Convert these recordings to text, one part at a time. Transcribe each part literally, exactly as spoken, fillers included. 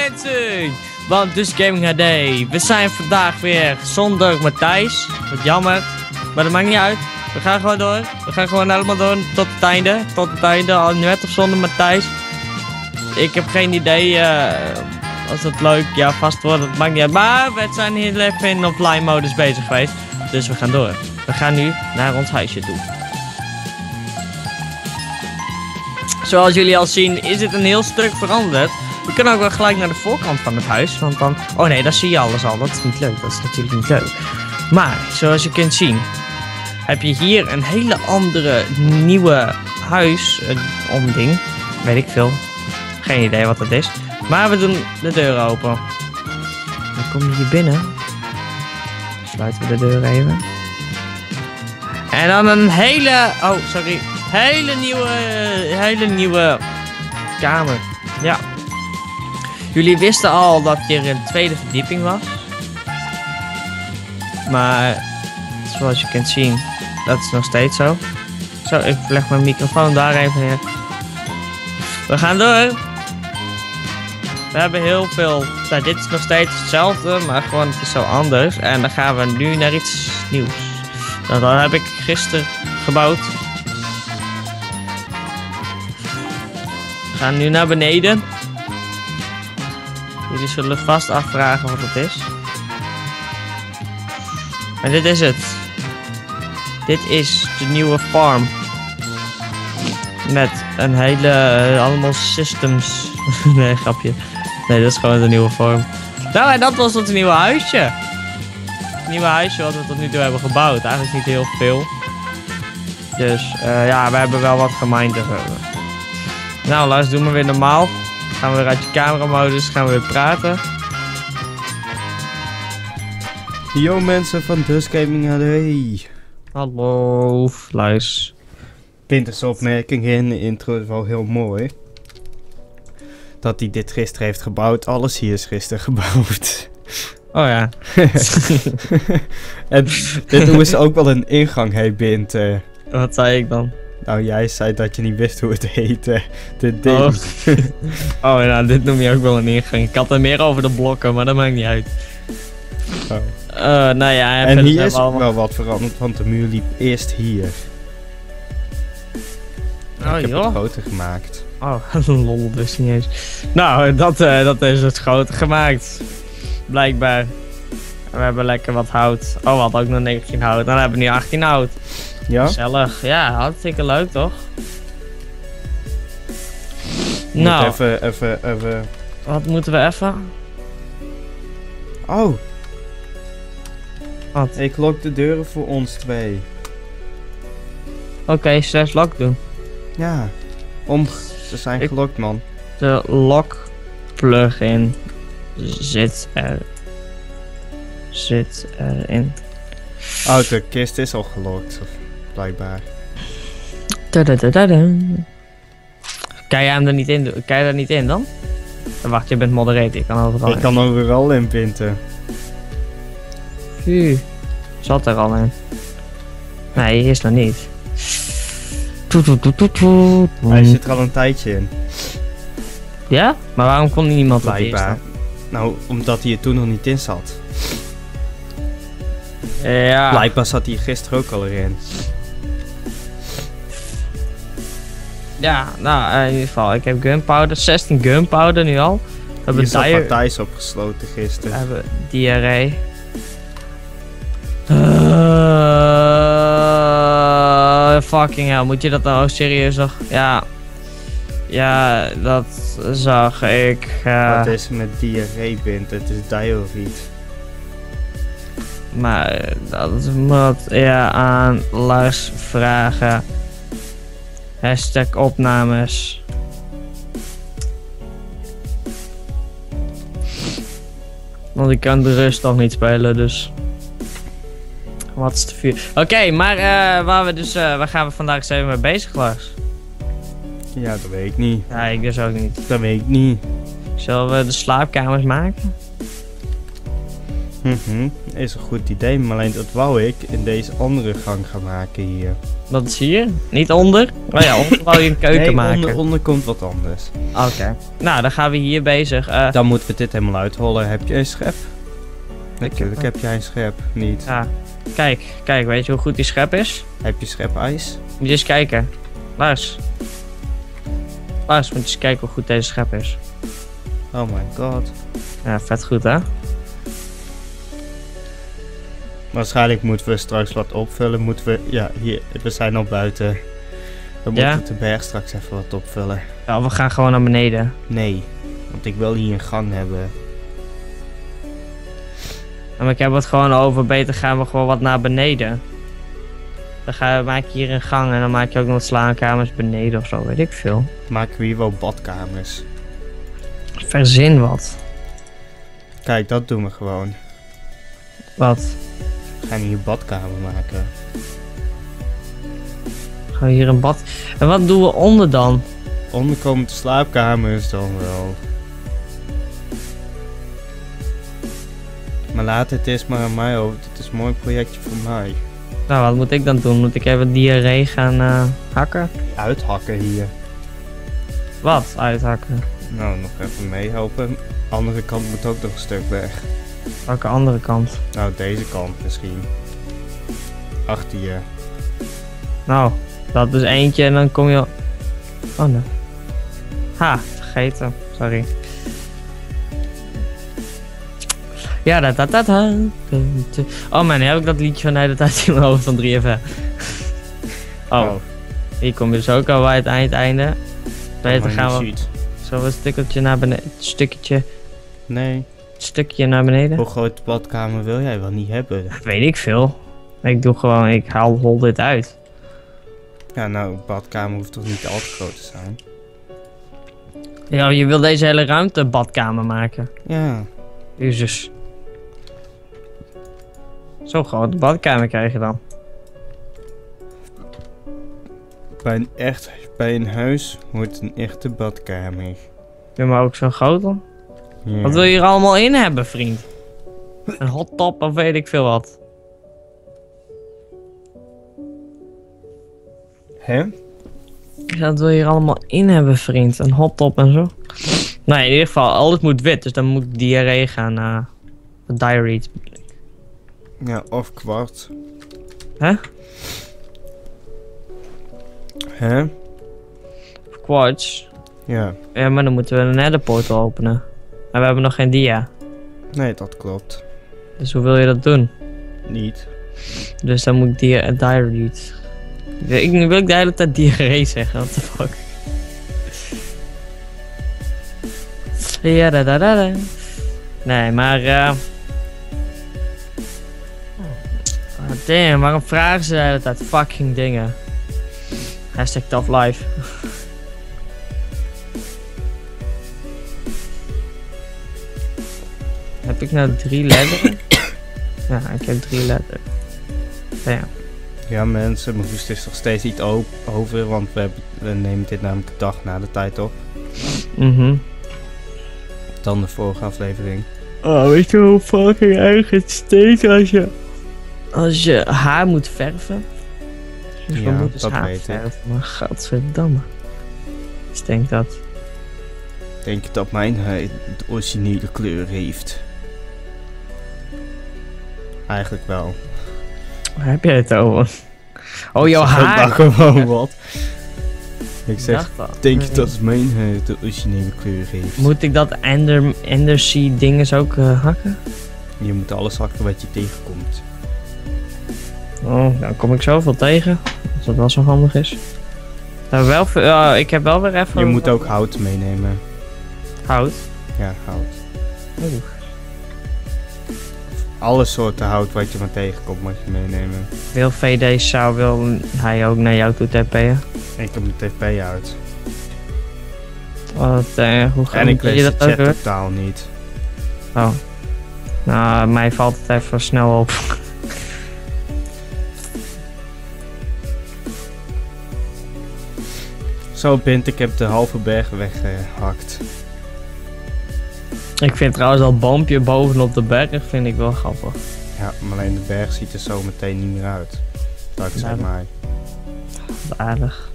mensen! Want dus Gaming H D. We zijn vandaag weer zonder Matthijs. Wat jammer. Maar dat maakt niet uit. We gaan gewoon door. We gaan gewoon helemaal door tot het einde. Tot het einde. Al met of zonder Matthijs. Ik heb geen idee. Uh, als het leuk ja, vast wordt. Dat maakt niet uit. Maar we zijn hier even in offline modus bezig geweest. Dus we gaan door. We gaan nu naar ons huisje toe. Zoals jullie al zien is het een heel stuk veranderd. We kunnen ook wel gelijk naar de voorkant van het huis. Want dan... Oh nee, daar zie je alles al. Dat is niet leuk. Dat is natuurlijk niet leuk. Maar, zoals je kunt zien... heb je hier een hele andere nieuwe huis. Een omding. Weet ik veel. Geen idee wat dat is. Maar we doen de deur open. Dan kom je hier binnen. Sluiten we de deur even. En dan een hele... Oh, sorry. Hele nieuwe... Hele nieuwe... kamer. Ja. Jullie wisten al dat hier een tweede verdieping was. Maar... zoals je kunt zien... dat is nog steeds zo. Zo, ik leg mijn microfoon daar even neer. We gaan door. We hebben heel veel... Nou, dit is nog steeds hetzelfde, maar gewoon het is zo anders. En dan gaan we nu naar iets nieuws. Nou, dat heb ik gisteren gebouwd. We gaan nu naar beneden. Jullie zullen vast afvragen wat het is. En dit is het. Dit is de nieuwe farm. Met een hele... Uh, allemaal systems. Nee, grapje. Nee, dat is gewoon de nieuwe farm. Nou, en dat was het nieuwe huisje. Het nieuwe huisje wat we tot nu toe hebben gebouwd. Eigenlijk niet heel veel. Dus, uh, ja, we hebben wel wat gemined. Nou, Lars, doe maar weer normaal. Gaan we weer uit je cameramodus, gaan we weer praten. Yo mensen van Dus Gaming H D. Hallo, Luis. Pinter's opmerking in de intro is wel heel mooi. Dat hij dit gisteren heeft gebouwd. Alles hier is gisteren gebouwd. Oh ja. En dit is ook wel een ingang, hey Bint. Uh. Wat zei ik dan? Nou, jij zei dat je niet wist hoe het heette. Dit ding. Oh. Oh, nou, dit noem je ook wel een ingang. Ik had er meer over de blokken, maar dat maakt niet uit. Oh. Uh, nou ja, en hier is allemaal... wel wat veranderd, want de muur liep eerst hier. Oh, ik heb joh. het groter gemaakt. Oh, lol, dus niet eens. Nou, dat, uh, dat is het groter gemaakt. Blijkbaar. We hebben lekker wat hout. Oh, we hadden ook nog negentien hout. Dan hebben we nu achttien hout. Ja? Gezellig. Ja, hartstikke leuk, toch? Moet nou. Even, even, even... Wat moeten we even? Oh. Wat? Ik lok de deuren voor ons twee. Oké, okay, slash lock doen. Ja. Om... Ze zijn ik... gelokt, man. De lock plugin zit er... Zit erin. Oh, de kist is al gelokt. Of, blijkbaar. Da -da -da -da -da. Kan jij hem er niet in doen? Kan je er niet in dan? Wacht, je bent moderator. Ik kan overal Ik in. kan overal in pinten. Hu, zat er al in. Nee, is nog niet. Toet, toet, toet, toet, toet. Hij zit er al een tijdje in. Ja? Maar waarom kon niemand dat eerst Blijkbaar. Nou, omdat hij er toen nog niet in zat. Ja. Blijkbaar zat hij gisteren ook al erin. Ja, nou in ieder geval. Ik heb gunpowder. zestien gunpowder nu al. We hebben Hier is diar- Matthijs opgesloten gisteren. We hebben diarree. Uh, fucking hell, moet je dat nou serieus nog? Ja. Ja, dat zag ik. Uh, Wat is er met diarree bint? Het is dioriet. Maar dat moet je aan Lars vragen. Hashtag opnames. Want ik kan de rust nog niet spelen, dus... Wat is te vuur? Oké, okay, maar uh, waar, we dus, uh, waar gaan we vandaag eens even mee bezig, Lars? Ja, dat weet ik niet. Ja, ik dus ook niet. Dat weet ik niet. Zullen we de slaapkamers maken? Mhm, is een goed idee, maar alleen dat wou ik in deze andere gang gaan maken hier. Dat is hier? Niet onder? Oh ja, onder wou je een keuken nee, maken. onder, onder komt wat anders. Oké. Nou, dan gaan we hier bezig. Uh, Dan moeten we dit helemaal uithollen. Heb je een schep? Natuurlijk heb jij een schep, niet. ja. Kijk, kijk, weet je hoe goed die schep is? Heb je schep ijs? Moet je eens kijken. Lars. Lars, moet je eens kijken hoe goed deze schep is. Oh my god. Ja, vet goed hè? Waarschijnlijk moeten we straks wat opvullen. Moeten we, ja, hier, we zijn al buiten. We moeten Ja? de berg straks even wat opvullen. Ja, we gaan gewoon naar beneden. Nee, want ik wil hier een gang hebben. Maar ik heb het gewoon over, beter gaan we gewoon wat naar beneden. Dan ga je, maak je hier een gang en dan maak je ook nog wat slaapkamers beneden of zo, weet ik veel. Maken we hier wel badkamers. Verzin wat. Kijk, dat doen we gewoon. Wat? We gaan hier een badkamer maken. Gaan we hier een bad... En wat doen we onder dan? Onder komen de slaapkamers dan wel. Maar laat het eerst maar aan mij over. Dit is een mooi projectje voor mij. Nou, wat moet ik dan doen? Moet ik even diarree gaan uh, hakken? Uithakken hier. Wat? Uithakken? Nou, nog even meehelpen. Andere kant moet ook nog een stuk weg. Welke andere kant? Nou, deze kant misschien. Achter je. Nou, dat is eentje en dan kom je... Oh nee. Ha, vergeten. Sorry. Ja, dat dat dat. Oh man, nu heb ik dat liedje van de hele tijd in mijn hoofd van drie F M. Oh, Oh. hier kom je dus ook al bij het eindeinde. Beter Maar gaan je we ziet. zo een stukje naar beneden. Stukje, Nee. stukje naar beneden. Hoe groot badkamer wil jij wel niet hebben? Weet ik veel. Ik doe gewoon, ik haal hol dit uit. Ja, nou, een badkamer hoeft toch niet al te groot te zijn? Ja, je wil deze hele ruimte badkamer maken. Ja. Jezus. Zo'n grote badkamer krijg je dan. Bij een, echt, bij een huis hoort een echte badkamer. Ja, maar ook zo'n grote. Ja. Wat wil je er allemaal in hebben, vriend? Een hot tub of weet ik veel wat. Hè? Ja, wat wil je er allemaal in hebben, vriend? Een hot tub en zo. Nou, in ieder geval, alles moet wit, dus dan moet ik diarree gaan. Uh, diarrhea. Ja, of kwart. Hè? Hè? Of quartz. Ja. Ja, maar dan moeten we een netherportal openen. En we hebben nog geen dia. Nee, dat klopt. Dus hoe wil je dat doen? Niet. Dus dan moet ik dia uh, diarrhea. Ik wil ik de hele tijd diarree zeggen, what the fuck. Ja, da da da da. Nee, maar eh... Oh, damn, waarom vragen ze de hele tijd fucking dingen? Hashtag tough life. Heb ik nou drie letters? Ja, ik heb drie letters. Damn. Ja, mensen, mijn hoest is nog steeds niet o- over, want we, hebben, we nemen dit namelijk de dag na de tijd op. Mhm. Dan de vorige aflevering. Oh, weet je hoe fucking erg het steekt als je... Als je haar moet verven? Dus Ja, we moeten dat haar weet ik. verven, maar godverdamme. Stinkt dat. Denk je dat mijn huid de originele kleur heeft? Eigenlijk wel. Waar heb jij het over? Oh, jouw Ik zeg haar! dan gewoon wat. Ik zeg, dacht al. denk je dat mijn huid de originele kleur heeft? Moet ik dat Ender, Endersea dinges ook uh, hakken? Je moet alles hakken wat je tegenkomt. Oh, dan kom ik zoveel tegen. Als dat wel zo handig is. Nou, wel, veel- uh, ik heb wel weer even... Je moet ook hout meenemen. Hout. Ja, hout. Oeh. Alle soorten hout wat je maar tegenkomt moet je meenemen. Wil V D zou wil hij ook naar jou toe tp'en? Ik heb de tv uit. Wat, uh, hoe En ik moet je lees de dat ook chat weer? totaal niet. Oh. Nou, mij valt het even snel op. Zo Bint, ik heb de halve berg weggehakt. Ik vind trouwens dat boompje bovenop de berg vind ik wel grappig. Ja, maar alleen de berg ziet er zo meteen niet meer uit. Dankzij Ja, mij. Aardig.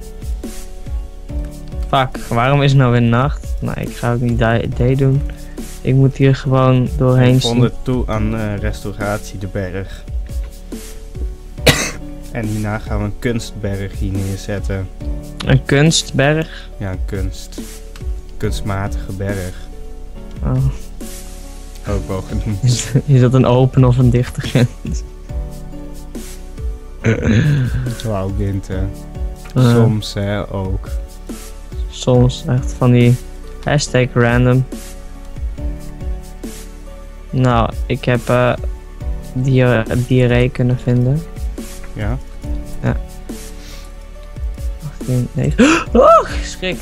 Fuck, waarom is het nou weer nacht? Nou, ik ga ook niet D doen. Ik moet hier gewoon doorheen Ik zien. vond het toe aan uh, restauratie de berg. En hierna gaan we een kunstberg hier neerzetten. Een kunstberg? Ja, een kunst. Kunstmatige berg. Oh. Ook wel genoemd. Is, is dat een open of een dichte grens? Wauw, winter. Uh, Soms hè, ook. Soms echt van die hashtag random. Nou, ik heb uh, diar diarree kunnen vinden. Ja? achttien, nee. Oh, schrik.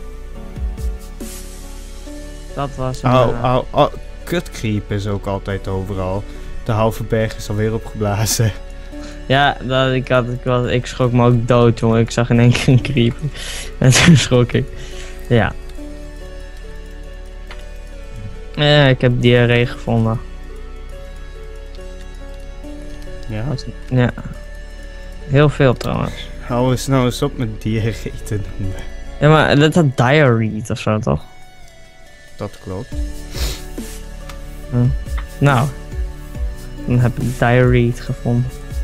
Dat was een... Au, uh, au, au. Kutkriep is ook altijd overal. De halve berg is alweer opgeblazen. Ja, dat, ik, had, ik, was, ik schrok me ook dood, jongen. Ik zag in één keer een creep. En toen schrok ik. Ja. Ja, ik heb diarree gevonden. Ja? Ja. Heel veel trouwens. Hou eens nou eens op met diarree te noemen. Ja, maar dat had diarrhea of zo, toch? Dat klopt. Hm. Nou. Dan heb ik diarrhea gevonden.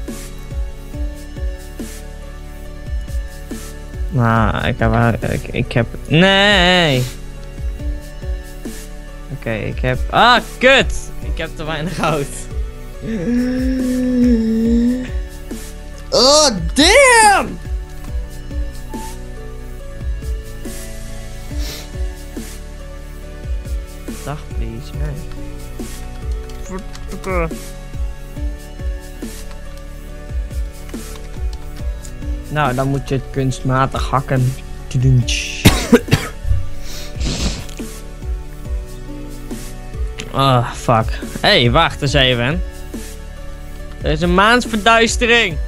Nou, ik heb... haar- Ik, ik heb... Nee! Oké, okay, ik heb... Ah, kut! Ik heb te weinig hout. Oh, damn! Dag, please. Nee. Nou, dan moet je het kunstmatig hakken. Ah, fuck. Hé, hey, wacht eens even. Er is een maansverduistering.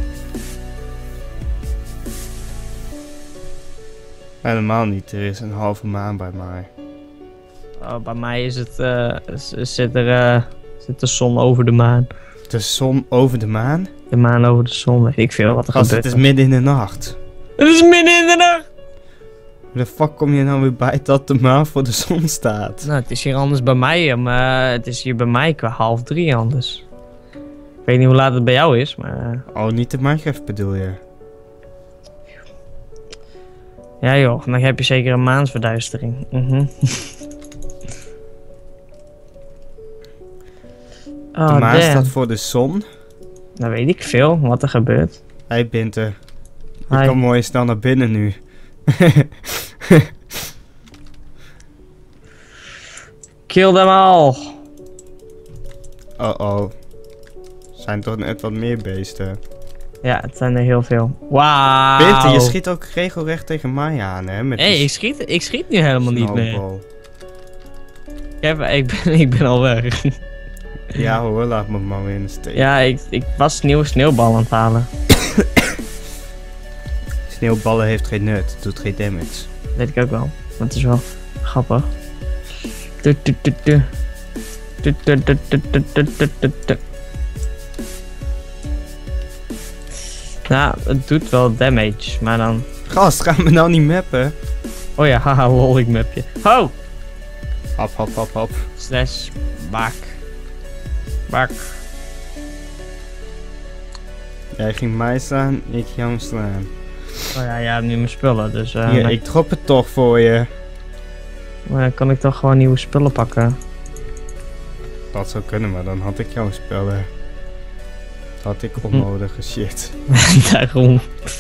Helemaal niet, er is een halve maan bij mij. Oh, bij mij is het, uh, zit er, uh, zit de zon over de maan. De zon over de maan? De maan over de zon, weet ik veel wat er Gast, gebeurt. het is midden in de nacht. Het is midden in de nacht! Hoe de fuck kom je nou weer bij dat de maan voor de zon staat? Nou, het is hier anders bij mij, maar het is hier bij mij qua half drie anders. Ik weet niet hoe laat het bij jou is, maar... Oh, niet de Minecraft bedoel je? Ja joh, dan heb je zeker een maansverduistering. Mhm. Oh, De maan damn. staat voor de zon. Nou weet ik veel, wat er gebeurt. Hij bent er. Je Hi. kan mooi snel naar binnen nu. Kill them all! Oh oh. Zijn toch net wat meer beesten. Ja, het zijn er heel veel. Wauw! Binter, je schiet ook regelrecht tegen mij aan, hè? Met Hé, hey, die ik schiet, ik schiet nu helemaal niet meer. snowball. Ik, heb, ik, ben, ik ben al weg. Ja hoor, laat me maar weer in de steek. Ja, ik, ik was nieuwe sneeuwbal aan het halen. Sneeuwballen heeft geen nut, doet geen damage. Weet ik ook wel. Maar het is wel grappig. Du, du, du, du. Du, du, du, du, du, du, du, du, du. Nou, het doet wel damage, maar dan... Gast, ga me nou niet mappen. Oh ja, haha, lol, ik map je. Ho! Hop, hop, hop, hop. Slash bak. Bak. Jij ging mij slaan, ik jou slaan. Oh ja, ja, nu mijn spullen, dus... Uh, Hier, dan, ik drop het toch voor je. dan kan ik toch gewoon nieuwe spullen pakken. Dat zou kunnen, maar dan had ik jouw spullen. Had ik onnodige shit. Daarom.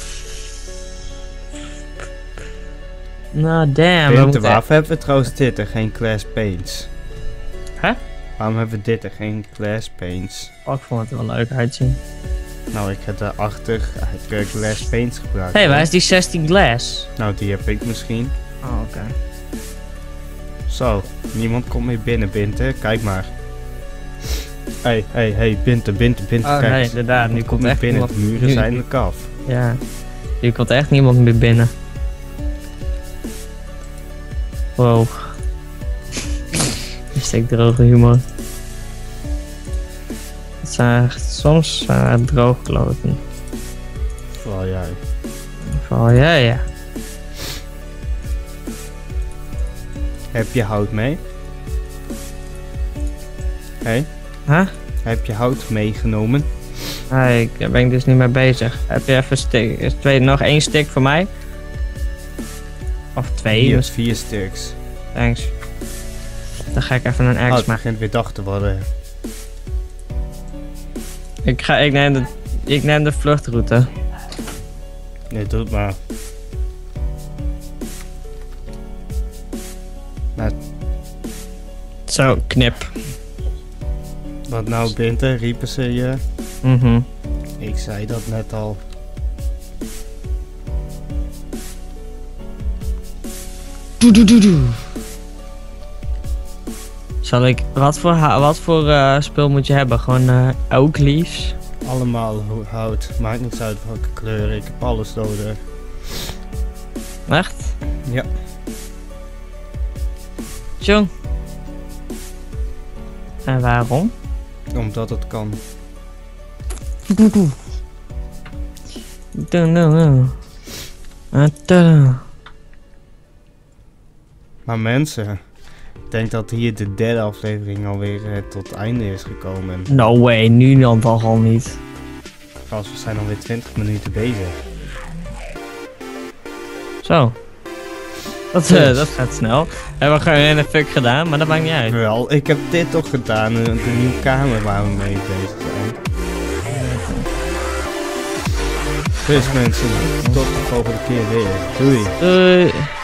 Nou, damn. we Binter, moeten- waarvoor hebben we trouwens dit en geen Class Paints? Hè? Waarom hebben we dit en geen Class Paints? Oh, ik vond het er wel leuk uitzien. Nou, ik heb daarachter eigenlijk uh, Glass Paints gebruikt. Hé, hey, waar is die zestien glass? Nou, die heb ik misschien. Oh, oké. Zo, niemand komt meer binnen, Binter. Kijk maar. Hé, hey, hé, hey, hey, Binter, Binter, Binter, Oh kijk. nee, inderdaad. Nu Niemand komt meer echt binnen, niemand... de muren nu- zijn nu- de kaf. Ja. Nu komt echt niemand meer binnen. Wow. ik droge humor. Het zijn echt soms uh, droogkloten. Vooral jij. Vooral jij, ja. Heb je hout mee? Hé? Hey? Huh? Heb je hout meegenomen? Nee, daar ben ik dus niet mee bezig. Heb je even een stick? Is twee, nog één stick voor mij? Of twee? Vier, Dus, vier stuks. thanks. Dan ga ik even een Oh, axe het maken. begint weer dag te worden. Ik, ga, ik, neem de, ik neem de vluchtroute. Nee, doe het maar. Maar Zo, knip. wat nou, Binter, riepen ze je? Mhm. Ik zei dat net al. Doe, doe, doe, doe. Zal ik... Wat voor, ha- wat voor uh, spul moet je hebben? Gewoon uh, oak leaves? Allemaal ho- hout. Maakt niks uit welke kleur. Ik heb alles nodig. Echt? Ja. Jong. En waarom? Omdat het kan. Doe, doe. Doe, doe, doe. Ah, tada. Maar mensen, ik denk dat hier de derde aflevering alweer uh, tot het einde is gekomen. No way, nu dan toch al niet. Gast, we zijn alweer twintig minuten bezig. Zo. Dat, uh, dat gaat snel. We hebben gewoon een hele fuck gedaan, maar dat maakt niet uit. Wel, ik heb dit toch gedaan. uh, De nieuwe kamer waar we mee bezig zijn. Dus mensen, tot de volgende keer weer. Doei. Doei.